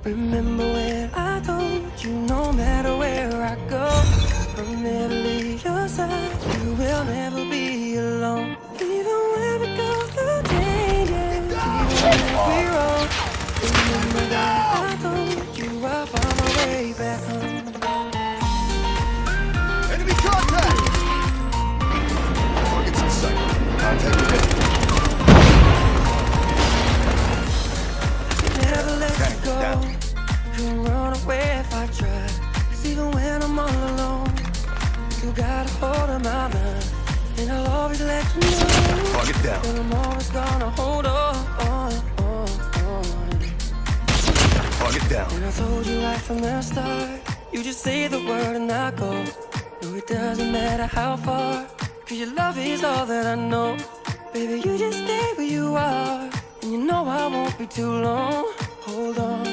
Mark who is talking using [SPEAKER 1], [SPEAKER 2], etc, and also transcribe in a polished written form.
[SPEAKER 1] Remember when I told you no matter where I go, I'll never leave your side. You will never be alone. Even when we go through changes, even if we roll. Remember that I told you I'll find my way back home.
[SPEAKER 2] Enemy contact! Target's in sight. Contact ahead.
[SPEAKER 1] Never let you go. Couldn't run away if I tried. 'Cause even when I'm all alone, you got a hold of my mind. And I'll always let you know
[SPEAKER 2] Target down.
[SPEAKER 1] that I'm always gonna hold on.
[SPEAKER 2] Target down.
[SPEAKER 1] And I told you right from the start, you just say the word and I go. No, it doesn't matter how far, 'cause your love is all that I know. Baby, you just stay where you are, and you know I won't be too long. Hold on.